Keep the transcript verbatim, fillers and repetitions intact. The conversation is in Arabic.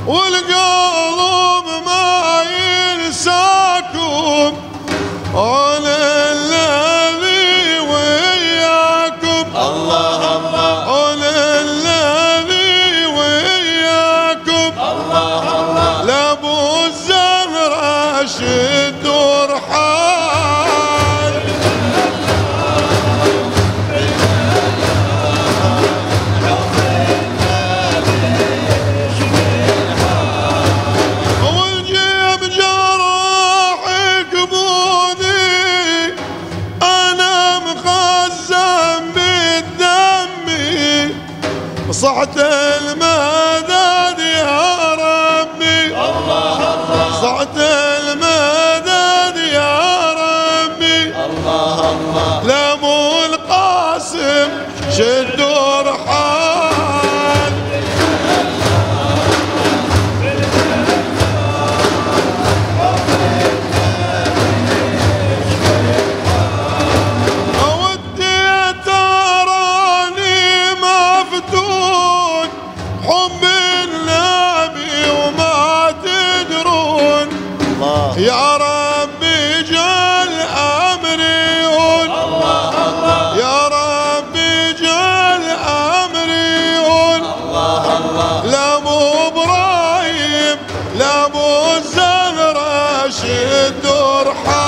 والقلب ما ينساكم على الذي وياكم. الله الله على الذي وياكم. الله الله لابو الزهرة شد ورحال. والجيب جراح كبودي انا مخزن بالدم صحت المدد يا ربي. الله الله صحت المدد يا ربي. الله الله لابو القاسم شد ورحال. ودي تراني مفتون حب النبي وما تدرون. الله يا ربي جل امري هون. الله الله يا ربي جل امري هون. الله الله لابو ابراهيم لابو الزهرة شد ورحال.